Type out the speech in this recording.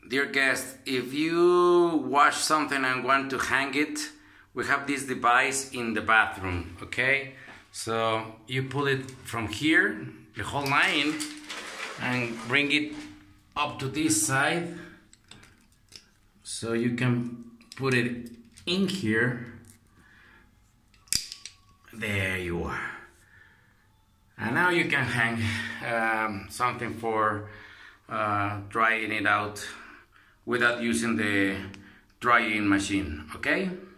Dear guest, if you wash something and want to hang it, we have this device in the bathroom, okay? So you pull it from here, the whole line, and bring it up to this side. So you can put it in here. There you are. And now you can hang something for drying it out without using the drying machine, okay?